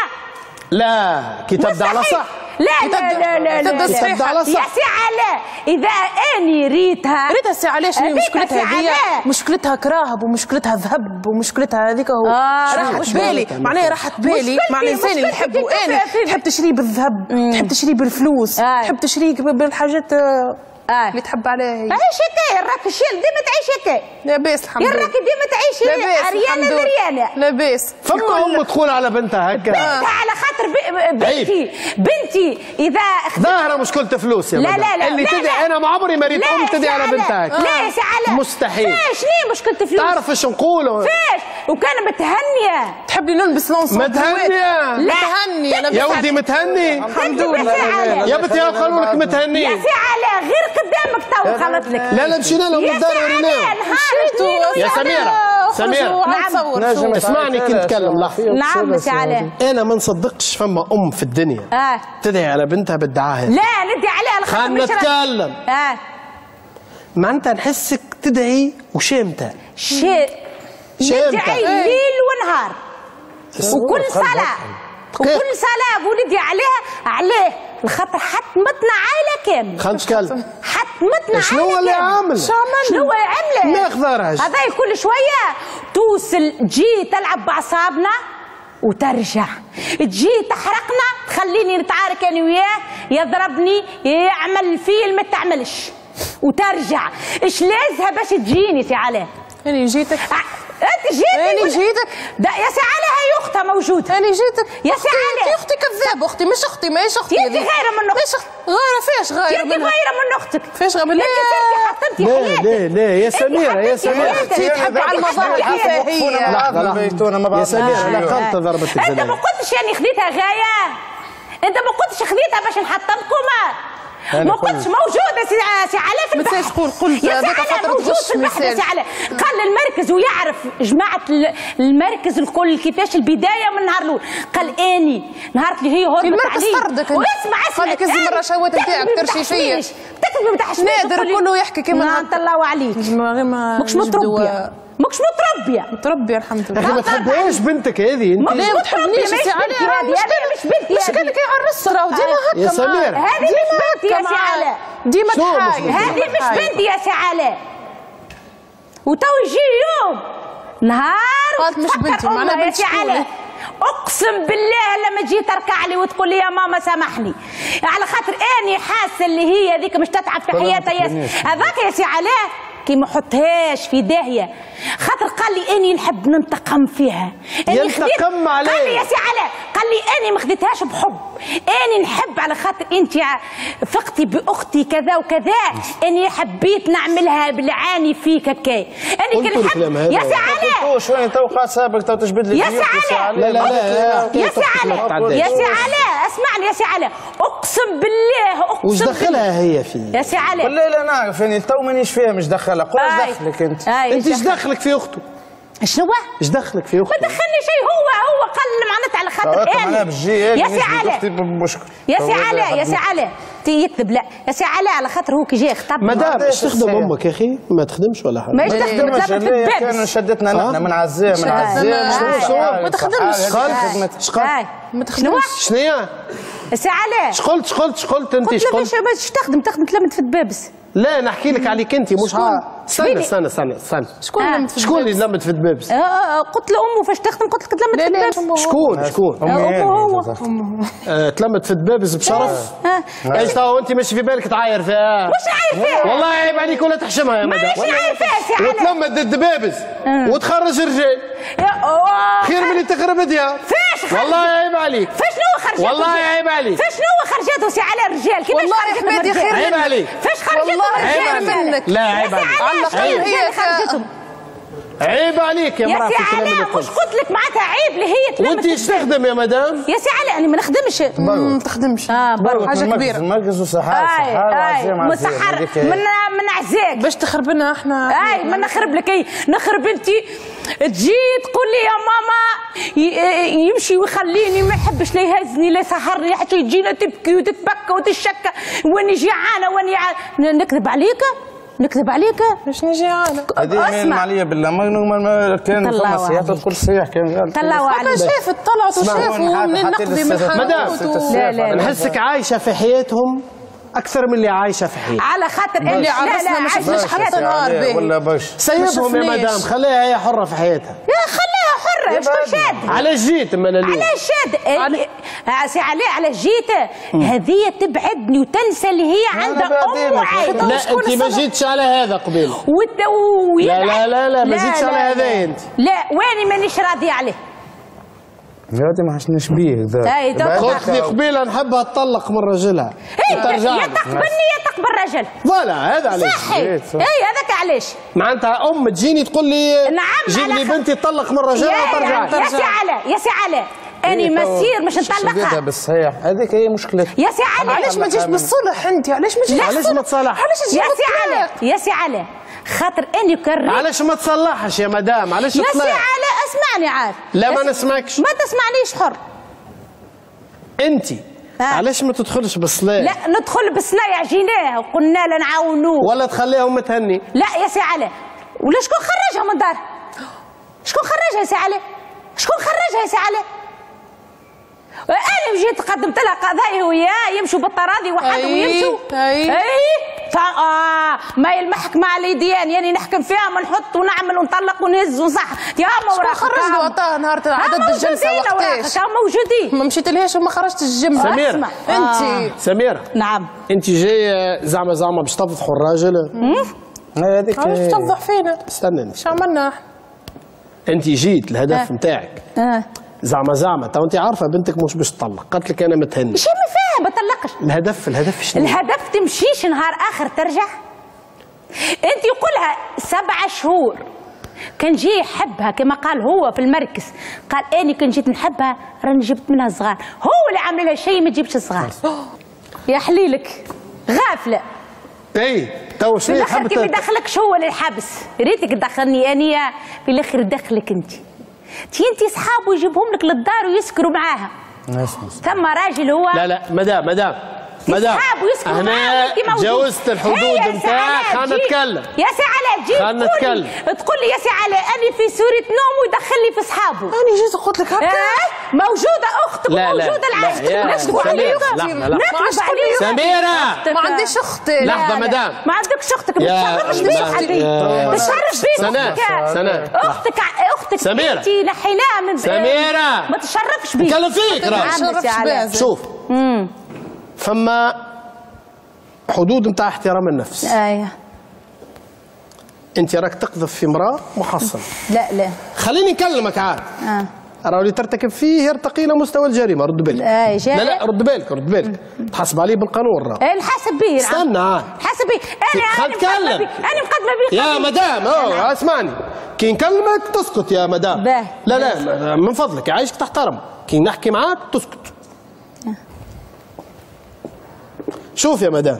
S1: لا كي تبدا على صح.
S6: لا لا لا لا
S1: تبدا تبدا على صح.
S6: يا سي علاء إذا أني ريتها
S3: ريتها سي علاء شنو مشكلتها هي؟ مشكلتها كراهب ومشكلتها ذهب ومشكلتها هذيك هو راحت بالي معناها راحت بالي مع الإنسان اللي نحبه أنا تحب تشري بالذهب تحب تشري بالفلوس تحب تشري بالحاجات
S6: آه.
S3: اللي تحب عليها هي.
S6: عيش هكايا راك الشيل ديما تعيش هكايا.
S3: لاباس الحمد لله.
S6: يا راك ديما تعيشي عريانه مريانه.
S3: لاباس.
S1: فما ام تقول على بنتها هكا.
S6: بنتها على خاطر بنتي بنتي اذا
S1: ظاهره مشكلة فلوس يا
S6: لا لا لا
S1: اللي
S6: لا
S1: تدعي
S6: لا
S1: انا ما عمري ما ريت ام تدعي على بنتها هكا.
S6: لا يا سي علاء
S1: مستحيل.
S6: فاش ليه مشكلة فلوس؟
S1: تعرف ايش نقولوا؟
S6: فاش وكان متهنيه.
S3: تحب لي نلبس لونسون؟
S1: متهنيه.
S3: متهنيه
S1: يا ولدي متهني.
S3: الحمد لله.
S1: يا بنتي قالوا لك متهني.
S6: يا سي علاء غير قدامك تو خلط لك.
S1: لا لا مشينا لهم الدار وريناهم. يا سميرة سميرة
S3: نعم
S1: اسمعني كي نتكلم لحظة.
S6: نعم سي علاء.
S1: انا ما نصدقش فما ام في الدنيا
S6: اه
S1: تدعي على بنتها بالدعاء.
S6: لا ندعي عليها الخطر.
S1: خلنا نتكلم.
S6: اه
S1: معناتها نحسك تدعي وشامتة.
S6: شيء ندعي ليل ونهار وكل صلاة وكل صلاة وندعي عليها عليه الخطر حتمتنا عائلة كاملة.
S1: خلنا نتكلم.
S6: حتمتنا
S1: شنو
S6: عائلة
S1: اللي
S6: كاملة.
S1: عامل؟
S6: شنو هو عمله؟
S1: ما يقدرش.
S6: هذا كل شوية توصل تجي تلعب بأعصابنا وترجع تجي تحرقنا تخليني نتعارك انا وياه يضربني يعمل فيلم ما تعملش وترجع ايش لازها باش تجيني سي علاء؟
S3: انا جيتك
S6: انت جيتني
S3: انا جيتك
S6: ده يا سي علاء هي اختها موجوده.
S3: انا جيتك
S6: يا سي علاء.
S3: اختي كذاب اختي مش اختي ماهيش اختي.
S6: انت غيره من اختك.
S3: غيره فاش غيره
S6: انت غيره من اختك.
S3: فاش غيره من
S6: اختك؟
S1: لا لا لا يا سميرة يا سميرة
S3: انت تحب على المظاهر الفاهية.
S1: لحظة لحظة يا سميرة لا غلطة ضربت
S6: انت ما قلتش يعني خذيتها غاية. انت ما قلتش خذيتها باش نحطمكم. ما كنتش موجوده سي سي علاء في البحث.
S3: ما تقول قلت
S6: يا سي علاء موجود في البحث يا سي علاء. قال المركز ويعرف جماعه المركز الكل كيفاش البدايه من نهار الاول. قال اني نهار اللي هي هربت
S3: المركز طردك
S6: واسمع اسمع
S3: قال لك الزم الرشاوات نتاعك ترشيشيه
S6: تكذب ما تحشمش
S3: نادر كله يحكي كيما
S6: نعم الله عليك.
S3: ماكش
S6: متربيه ماكش متربيه
S3: متربيه الحمد لله.
S1: اخي ما تحبهاش بنتك هذه انت.
S6: لا ما تحبنيش يا سي علاء. هذه مش بنتي.
S3: مش قال لك يعرس راه ديما هكا
S1: يا سميرة.
S6: هذه مش بنتي يا سي علاء.
S3: ديما تحايل.
S6: هذه مش بنتي يا سي علاء. وتو يجي يوم نهار
S3: قالت مش بنتي معناها
S6: يا سي علاء. اقسم بالله لما تجي تركع لي وتقول لي يا ماما سامحني على خاطر اني حاسه اللي هي هذيك مش تتعب في حياتها يا هذاك يا سي علاء كي ما حطهاش في داهيه خاطر قال لي اني نحب ننتقم فيها.
S1: ينتقم عليه.
S6: قال لي يا سي علاء قال لي اني ما خديتهاش بحب اني نحب على خاطر انت فقتي باختي كذا وكذا اني حبيت نعملها بالعاني فيك هكايا اني كنحب يا سي علاء.
S7: شويه تو قاعد سابق تو تجبد لي
S6: يا سي علاء.
S1: لا لا لا
S6: يا سي علاء يا سي علاء اسمعني يا سي علاء اقسم بالله اقسم
S1: وش دخلها هي فيه؟
S6: يا سي علاء
S7: لا لا نعرف يعني تو مانيش فيها مش دخلها قول ايش دخلك انت؟
S1: انت ايش دخلك في اخته؟
S6: شنو؟
S1: ايش دخلك في اختي؟
S6: ما دخلني شيء، هو هو قال معناتها على خاطر
S7: انا
S6: يا سي علاء يا سي علاء يا سي علاء يكذب. لا يا سي علاء على خاطر هو كي جاي خطب
S1: مدام ايش تخدم امك يا اخي؟ ما تخدمش ولا حاجه؟
S6: ما ايش تخدم؟ تلبس
S7: كان شدتنا نحن من عزاه من عزاه
S3: ما تخدمش.
S1: اش قلت؟
S6: ما تخدمش.
S1: شنو هي؟
S6: سي علاء
S1: اش قلت؟ اش قلت؟ اش قلت انت؟
S6: ايش قلت؟ باش تخدم تخدم تلمت في الدبابس.
S1: لا نحكي لك عليك انت مش ها. استنى استنى استنى استنى
S3: شكون
S6: آه.
S3: لمت في
S1: شكون اللي لمت في الدبابس؟
S6: آه قلت له امه فاش تخدم قلت لك تلمت في الدبابس.
S1: شكون شكون؟
S6: امه هو
S1: آه، تلمت في الدبابس بشرف؟ ايش تو انت مش في بالك تعاير فيها؟
S6: مش عاير فيها
S1: والله عيب عليك ولا تحشمها يا مدام.
S6: مش عاير فيها سي علاء.
S1: وتلمت الدبابس وتخرج الرجال خير من اللي تخرب ايديها.
S6: فاش
S1: والله عيب عليك.
S6: فاش شنو خرجته؟
S1: والله عيب عليك.
S6: فاش شنو خرجته سي علاء الرجال؟ كيفاش
S3: والله يا حمادي خير
S1: عيب عليك.
S6: فاش خرجته الرجال
S3: منك؟
S1: لا عيب عليك.
S3: على الاقل هي
S6: خرجتهم.
S1: عيب عليك يا
S6: يا
S1: مرأة.
S6: سي علاء مش قلت لك معناتها عيب اللي هي تلمت.
S1: وانت ايش تخدم يا مدام؟
S6: يا سي علاء انا ما نخدمش.
S3: ما تخدمش.
S6: اه برا
S3: حاجه كبيره.
S7: المركز وصحار
S6: اي
S7: صحار
S6: اي
S7: وعزيم
S6: مسحر من من عزاك
S3: باش تخرب لنا احنا.
S6: اي ما نخرب لك اي نخرب انت تجي تقول لي يا ماما ي- يمشي ويخليني ما يحبش لا يهزني لا يسهرني حتى يجينا تبكي وتتبكى وتشكى واني جيعانه واني ع... نكذب عليك نكذب عليك
S3: باش نجي عانا.
S7: هذه من عليا بالله ما ما كان فما سياح تدخل سياح كان قال
S6: طلعوا عليك
S3: شافت طلعت وشافوا منين نقضي من
S1: مدام
S3: حانوت.
S6: لا لا
S1: نحسك عايشه في حياتهم اكثر من اللي عايشه في حياتي.
S6: على خاطر
S3: اللي
S6: لا
S3: عرسنا
S6: لا
S3: ما
S6: عايشة
S3: شفناش
S6: حياتها.
S3: حتى نهار باهي.
S7: ولا باش
S1: سيبهم يا
S3: شفناش.
S1: مدام خليها هي حره في حياتها.
S6: يا خليها حره شكون شاد
S1: علاش جيت اما انا اليوم؟
S6: علاش شاد آه، سي علاء علاش جيت هذه تبعدني وتنسى اللي هي عندها ام وعائله.
S1: لا انت ما جيتش على هذا قبيل.
S6: وت-
S1: لا
S6: ويبعد-
S1: لا لا لا ما جيتش على هذا انت.
S6: لا واني مانيش راضيه عليه.
S7: هذه ما حشناش بيه
S6: هاي
S7: ذا
S1: خذني قبيله نحبها تطلق من رجلها وترجع
S6: يا
S1: لي.
S6: تقبلني يا تقبل الرجل.
S1: فوالا هذا علاش.
S6: صحي اي هذاك علاش.
S1: معناتها ام تجيني تقول لي
S6: نعم،
S1: جيب
S6: على
S1: لي
S6: خ-
S1: بنتي تطلق من رجلها
S6: يا
S1: وترجع
S6: يا
S1: لي.
S6: سي علاء يا سي علاء اني مسير مش نطلقها.
S7: بالصحيح هذيك هي مشكلتها.
S6: يا سي علاء
S3: علاش ما تجيش بالصلح انت؟ علاش ما تجيش
S1: علاش ما تصالح؟
S3: علاش تجي
S6: يا سي علاء يا سي علاء خاطر اني كريت.
S1: علاش ما تصلحش يا مدام؟ علاش
S6: يا سي
S1: تطلع؟
S6: علاء اسمعني عاد.
S1: لا ما
S6: اس-
S1: نسمعكش.
S6: ما تسمعنيش حر.
S1: انت
S6: آه.
S1: علاش ما تدخلش بالصلاه؟
S6: لا ندخل بالصنايع جيناه وقلنا له نعاونوه.
S1: ولا تخليهم متهني؟
S6: لا يا سي علاء ولا شكون خرجها من دار؟ شكون خرجها يا سي علاء؟ شكون خرجها يا سي علاء؟ انا جيت قدمت لها قضايا وياه يمشوا بالطراضي وحدهم
S3: أي،
S6: يمشوا.
S3: أي.
S6: اي ف آه ما المحكمة على يديان يعني نحكم فيها ما نحط ونعمل ونطلق ونهز ونصح يا
S3: شكون خرج له عطاه نهار عدد الجلسه وقتاش؟
S6: كانوا موجودين.
S3: ما مشيت لهاش وما خرجتش الجمعه.
S1: سميرة.
S6: اسمع.
S3: انت
S1: سميرة
S6: نعم
S1: انت جايه زعما زعما باش تفضحوا الراجل؟
S7: هذيك
S3: علاش تفضح فينا؟
S1: استنى انت.
S3: ايش عملنا احنا؟
S1: انت جيت الهدف
S6: آه.
S1: نتاعك
S6: اه
S1: زعما زعما تو انت عارفه بنتك مش باش تطلق، قالت لك انا متهني.
S6: شي ما فاهم ما طلقش.
S1: الهدف الهدف شنو؟
S6: الهدف تمشيش نهار اخر ترجع. انت يقولها سبع شهور كان جي يحبها كما قال هو في المركز، قال اني كان جيت نحبها راني جبت منها صغار، هو اللي عامل لها شيء ما تجيبش صغار. يا حليلك غافله.
S1: اي تو شنو
S6: في الاخر كيف
S1: حبت؟
S6: يدخلكش هو للحبس، يا ريتك تدخلني اني في الاخر يدخلك انت. تي انت صحابه يجيبهم لك للدار ويسكروا معاها. ثم راجل هو
S1: لا لا مدام مدام مدام
S6: يسحب ويسكت معاه
S1: انا
S6: وانت موجود.
S1: جاوزت الحدود
S6: هي يا
S1: نتاعك،
S6: سي علاء
S1: خلينا
S6: تجي-
S1: نتكلم.
S6: يا سي علاء تجي
S1: خلينا
S6: تقول
S1: نتكلم.
S6: لي تقول لي يا سي علاء اني في سورة نوم ويدخلني في صحابه.
S3: انا جيت قلت لك هكا.
S6: آه موجوده اختك
S1: لا، لا،
S6: وموجوده
S1: لا،
S6: العاشق
S1: يا
S6: نكذبوا
S1: سميرة،
S6: عليك
S1: لحظة، لحظة.
S6: نكذب عليك.
S1: سميرة
S3: ما عنديش اخت.
S1: لحظة
S6: لا، لا.
S1: مدام.
S6: ما عندكش اختك ما
S1: يا-
S6: تشرفش
S1: يا-
S6: بيك حبيبي
S1: يا-
S6: تشرف بيك
S1: سناء،
S6: اختك
S1: سناء.
S6: اختك اختك
S1: سميرة.
S6: انت نحيناها من
S1: سميرة.
S6: ما تشرفش بيك
S1: نتكلم فيك راه.
S6: نعم يا سي علاء.
S1: شوف فما حدود نتاع احترام النفس.
S6: ايوه
S1: انت راك تقذف في امراه محصنه.
S6: لا لا
S1: خليني نكلمك عاد.
S6: اه
S1: راهو اللي ترتكب فيه يرتقي الى مستوى الجريمه، رد بالك.
S6: اي
S1: لا لا رد بالك رد بالك تحاسب عليه بالقانون راه.
S6: ايه الحاسب به
S1: استنى عاد.
S6: حاسب به انا
S1: خل
S6: انا مقدمه
S1: تكلم.
S6: بيه انا مقدمه بيه
S1: يا مدام اه اسمعني، كي نكلمك تسكت يا مدام.
S6: باه.
S1: لا لا من فضلك يعيشك تحترم، كي نحكي معاك تسكت. شوف يا مدام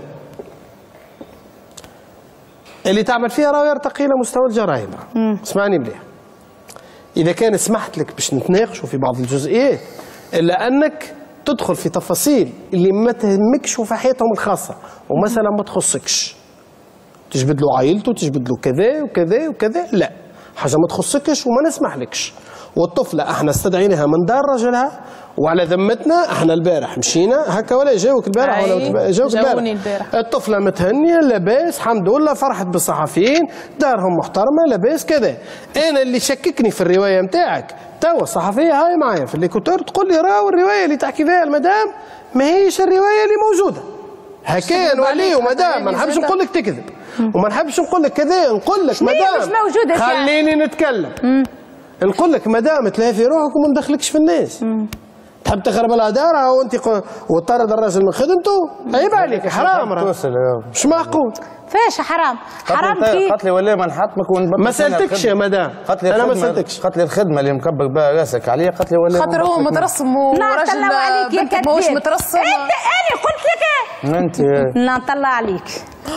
S1: اللي تعمل فيها راه يرتقي الى مستوى الجرائم. اسمعني مليح. اذا كان سمحت لك باش نتناقشوا في بعض الجزئيات، الا انك تدخل في تفاصيل اللي ما تهمكش وفي حياتهم الخاصه ومثلا ما تخصكش، تجبد له عائلته، تجبد له كذا وكذا وكذا، لا، حاجه ما تخصكش وما نسمحلكش. والطفله احنا استدعيناها من دار رجلها وعلى ذمتنا، احنا البارح مشينا هكا ولا جاوك البارح ولا جاوك البارح، الطفله متهنيه لاباس الحمد لله، فرحت بالصحفيين، دارهم محترمه لاباس كذا. انا اللي شككني في الروايه نتاعك توا الصحفيه هاي معايا في الليكوتور تقول لي راهو الروايه اللي تحكي فيها المدام ما هيش الروايه اللي موجوده. هكا نولي ومدام ما نحبش نقول لك تكذب وما نحبش نقول لك كذا، نقول لك مدام خليني نتكلم، نقول لك مدام تلاهي في روحك وما ندخلكش في الناس. تحب تخرب لها دارها وانت وطرد الراجل من خدمته، عيب عليك، حرام راه مش معقول.
S6: فاش حرام؟ حرام في
S7: قالت لي والله ما نحطمك ونبطل.
S1: ما سالتكش يا مدام، انا ما سالتكش.
S7: قالت لي الخدمه اللي مكبك بها راسك عليا، قالت لي والله
S3: خاطر هو مترسم وراجل ماهوش مترسم.
S6: انت انا قلت لك
S7: انت
S6: نطلع عليك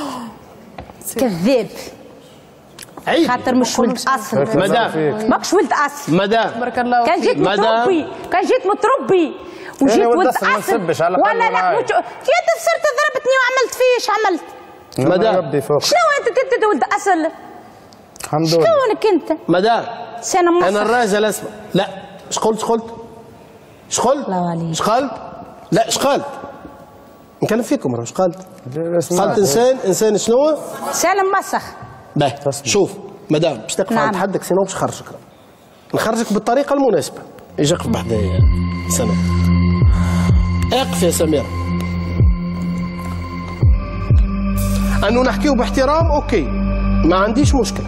S6: كذاب، خاطر مش ولد اصل
S1: مدام،
S6: ماكش ولد اصل
S1: مدام،
S6: كان جيت متربي، كان جيت متربي وجيت ولد اصل ولا لا انت صرت ضربتني وعملت فيه ايش عملت؟
S1: مدام
S6: شنو انت انت ولد اصل؟
S7: الحمد لله
S6: شلونك انت؟
S1: مدام
S6: انا
S1: انا الراجل اسمع، لا اش قلت اش قلت؟ اش قلت؟ اش قلت؟ لا اش قلت؟ نكلم فيكم راه اش قلت؟ قلت انسان انسان شنو؟
S6: سالم مسخ.
S1: باهي شوف مدام باش تقف عند حدك سينو باش نخرجك، نخرجك بالطريقه المناسبه. اجي اقف بحذايا سنه، اقف يا سميره. انه نحكيو باحترام اوكي ما عنديش مشكله،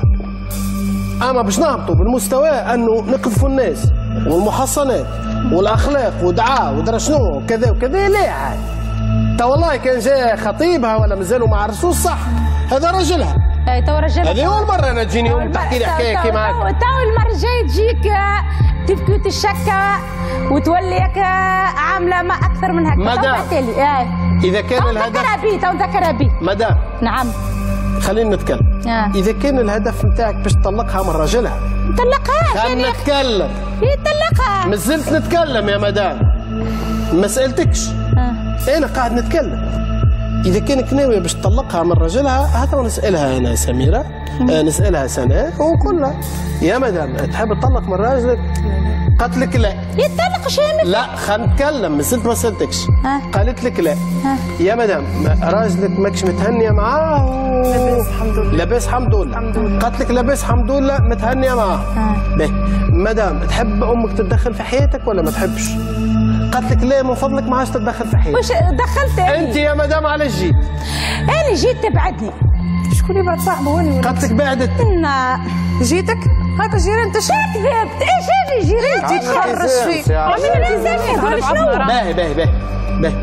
S1: اما باش نهبطوا بالمستوى انه نقذفوا الناس والمحصنات والاخلاق ودعاء ودرا شنو وكذا وكذا، لا عاد. تا والله كان جاء خطيبها ولا مازالوا مع الرسول صح، هذا رجلها.
S6: اي تو رجلها.
S1: هذه اول مره انا تجيني ام تحكي لي حكايه كيما هكا.
S6: تو المره الجايه تجيك تبكي وتشكى وتولي عامله ما اكثر من هكا.
S1: مدام اذا كان الهدف
S6: ذكرها بي تو ذكرها بي
S1: مدام
S6: نعم
S1: خلينا نتكلم. آه. اذا كان الهدف نتاعك باش تطلقها من رجلها
S6: طلقها.
S1: خلينا نتكلم.
S6: يطلقها.
S1: مازلت نتكلم يا مدام، ما سالتكش. آه. انا قاعد نتكلم. اذا كانك ناويه باش تطلقها من رجلها هاتوا نسالها انا سميره، آه نسالها سناء ونقول لها يا مدام تحب تطلق من راجلك؟ قالت لك لا.
S6: يطلق شامل؟
S1: لا خلينا نتكلم، ما زلت ما سالتكش. قالت لك لا. ها. يا مدام راجلك ماكش متهنيه معاه و...
S3: لاباس الحمد لله.
S1: لاباس الحمد لله. قالت لك لاباس الحمد لله متهنيه معاه. باهي مدام تحب امك تتدخل في حياتك ولا ما تحبش؟ قالت لك لا من فضلك ما عادش تتدخل في حياتك.
S6: واش دخلت
S1: انت يا مدام علاش جيت؟
S6: انا جيت تبعدني.
S3: شكون يبعد صاحبه هوني؟
S1: قالت لك بعدت.
S3: جيتك هكا جيران تشرب
S6: كذبت. ايش هذه جيران
S3: تخرج فيه؟
S6: عامل الانسان يقول شنو؟
S1: باهي باهي باهي باهي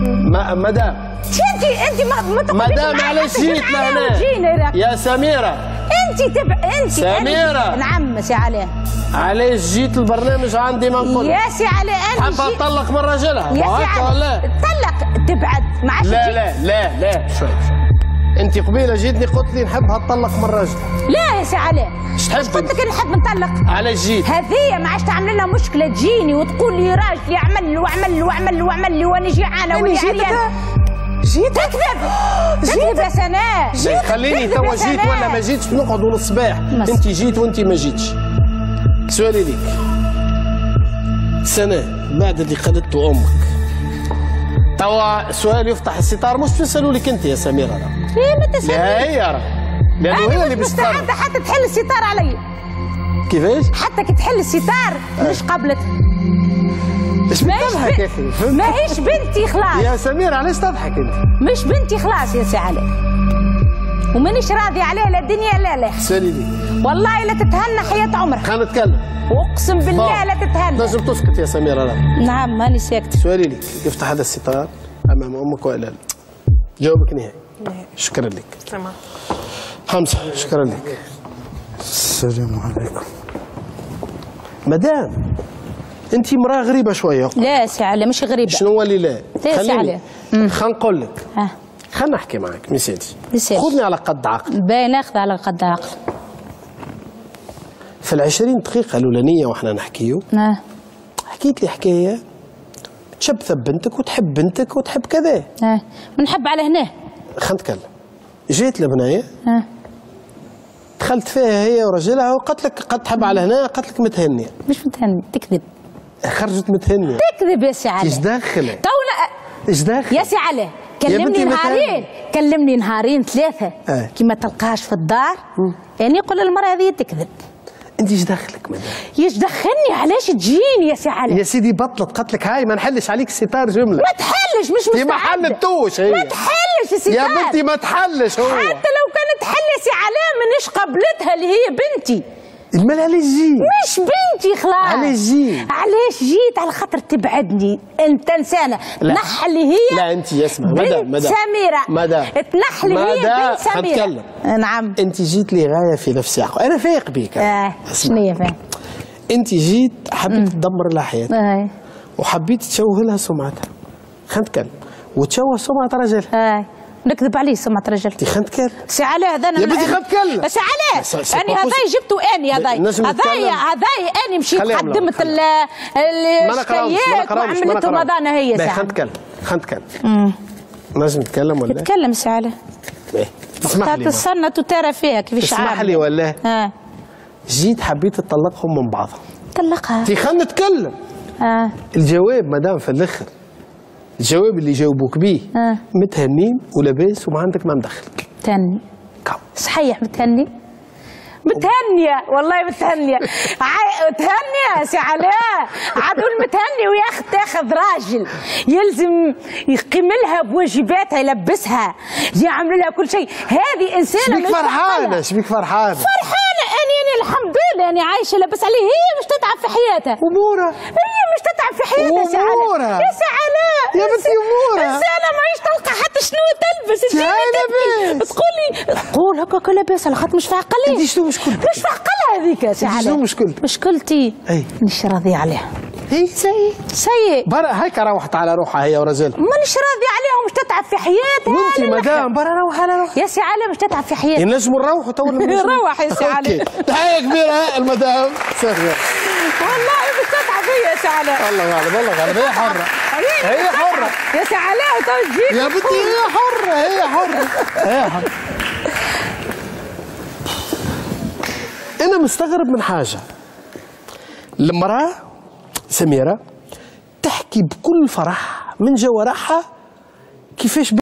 S1: مدام
S6: انت انت ما تقوليش
S1: مدام علاش جيت لهنا؟ يا سميره
S6: انت تبع انت
S1: سميره.
S6: نعم سي علاء
S1: علاش جيت البرنامج عندي ما نقول
S6: يا سي علاء انا
S1: حابه تطلق من رجلها
S6: يا سي علاء طلق تبعد ما عادش.
S1: لا لا لا لا شوي انت قبيله جيتني قلت لي نحبها تطلق من رجلها.
S6: لا يا سي علاء
S1: اش تحب؟
S6: قلت لك نحب نطلق.
S1: علاش جيت؟
S6: هذه ما عادش تعمل لنا مشكله تجيني وتقول لي راجلي اعمل له واعمل له واعمل له واعمل لي وانا جيعانه وانا عريانه.
S3: جيت
S6: تكذب تكذب يا سناء.
S1: جيت خليني توا جيت ولا ما جيتش نقعدوا للصباح. انت جيت وانت ما جيتش. سؤالي ليك سناء بعد اللي قالته امك توا سؤال يفتح الستار مش نسالوا لك انت يا سميره راه.
S6: ليه ما تسالنيش؟
S1: لا هي راه لانه هي اللي
S6: مستعده حتى, حتى تحل الستار علي.
S1: كيفاش؟
S6: حتى كي تحل الستار مش قبلت.
S1: ايش بتضحك يا اخي؟
S6: ماهيش بنتي خلاص.
S1: يا سمير علاش تضحك انت؟
S6: مش بنتي خلاص يا سي علاء. ومانيش راضي عليها لا الدنيا لا لا.
S1: سالي لي.
S6: والله لا تتهنى حياة عمرها.
S1: خلينا نتكلم.
S6: اقسم بالله لا تتهنى.
S1: لازم تسكت يا سميرة لا.
S6: نعم ماني ساكتة.
S1: سؤالي لك يفتح هذا الستار امام امك ولا لا؟ جاوبك نهائي. شكرا لك.
S3: تمام.
S1: حمزة شكرا لك.
S7: السلام عليكم.
S1: مدام انت امراه غريبه شويه.
S6: لا سي علاء مش غريبه.
S1: شنو هو اللي لا؟
S6: لا سي علاء.
S1: خلينا نقول لك.
S6: ها
S1: خلينا نحكي معك مثالي.
S6: مثالي.
S1: خذني على قد عقل.
S6: باين ناخذ على قد عقل.
S1: في في العشرين دقيقة الأولانية وإحنا نحكيو
S6: اه
S1: حكيت لي حكاية تشبث بنتك وتحب بنتك وتحب كذا.
S6: اه بنحب على هنا.
S1: خلينا نتكلم. جيت لبناية
S6: اه
S1: دخلت فيها هي ورجلها وقالت لك قد تحب على هنا، قالت لك متهنية.
S6: مش متهني، تكذب.
S1: خرجت متهنية.
S6: تكذب يا سي علي.
S1: ايش داخله؟
S6: تونا
S1: ايش داخله؟
S6: يا سي علي كلمني نهارين، كلمني نهارين ثلاثة
S1: اه.
S6: كي ما تلقاهاش في الدار يعني يقول المرأة هذه تكذب.
S1: انت ايش دخلك مدام؟
S6: ايش دخلني؟ علاش تجيني يا سي علي؟
S1: يا سيدي بطلت قالت لك هاي ما نحلش عليك الستار جملة.
S6: ما تحلش مش مستعدة.
S1: ما حلتوش هي.
S6: ما تحلش الستار
S1: يا بنتي ما تحلش هو.
S6: حتى لو كانت تحل يا سي علاء مانيش قبلتها اللي هي بنتي.
S1: المال علاش جيت؟
S6: مش بنتي خلاص.
S1: علاش جيت؟
S6: علاش جيت؟ على خاطر تبعدني انت انسانه. تنحى اللي هي
S1: لا انت اسمع مدام مدام
S6: سميره
S1: مدام
S6: تنحى اللي هي بنت سميره.
S1: نتكلم.
S6: نعم
S1: انت جيت لي غايه في نفس عقل، انا فايق بيك.
S6: اه شنو هي فاهم؟
S1: انت جيت حبيت تدمر لها حياتها
S6: اه
S1: وحبيت تشوه لها سمعتها. خلينا نتكلم. وتشوه سمعه رجلها.
S6: اه نكذب عليه سمعة رجل.
S1: خلينا نتكلم.
S6: سي علاء هذا
S1: يا بنتي خلينا نتكلم.
S6: سي علاء اني هذاي جبته اني هذاي هذاي هذاي اني مشيت قدمت الشكايات وعملتهم هذانا هي سي.
S1: خلينا نتكلم خلينا نتكلم. نجم نتكلم ولا؟
S6: نتكلم سي علاء.
S1: ايه اسمح لي.
S6: تتصنت وترى فيها كيفاش عامل.
S1: اسمح لي ولا؟
S6: اه
S1: جيت حبيت تطلقهم من بعضهم.
S6: طلقها.
S1: تي خلينا نتكلم.
S6: اه
S1: الجواب مدام في الاخر الجواب اللي جاوبوك بيه
S6: آه.
S1: متهنين ولاباس وما عندك ما مدخلك.
S6: متهني.
S1: كم
S6: صحيح متهني. متهنية والله متهنية. متهنية سي علاء. عدو المتهني وياخذ تاخذ راجل يلزم يقيم لها بواجباتها يلبسها يعمل لها كل شيء. هذه انسانة
S1: شبيك فرحانة شبيك فرحانة
S6: فرحانة أنا أنا الحمد لله أنا عايشة لابس عليه. هي مش تتعب في حياتها.
S1: أمورها
S6: هي مش تتعب في حياتها سي علاء.
S1: أمورها
S6: يا سي علاء
S1: يا بنتي أمورها.
S6: إنسانة ماهيش تلقى حتى شنو تلبس.
S1: لاباس
S6: تقولي تقول هكاك لاباس على خاطر مش في عقلها.
S1: أنت شنو مشكلتك؟
S6: مش في عقلها هذيك يا سي علاء.
S1: شنو مشكلتك؟
S6: مشكلتي
S1: أي
S6: مش راضية عليها.
S1: هي
S6: سيء سيء
S1: برا هيك روحت على روحها هي ورجلها.
S6: مانيش راضية عليها ومش تتعب في حياتها.
S1: وانت مدام برا روح على روحها.
S6: يا سي علاء مش تتعب في حياتها.
S1: ينجموا نروحوا تو
S6: نروح يا سي علاء.
S1: تحية كبيرة المدام سهلة.
S6: والله مش تتعب هي يا سي علاء.
S1: الله غالب الله غالب هي حرة. هي حرة
S6: يا سي علاء تو تجيك
S1: يا بنتي هي حرة هي حرة هي حرة. أنا مستغرب من حاجة. المرأة سميرة تحكي بكل فرح من جوارحها كيفاش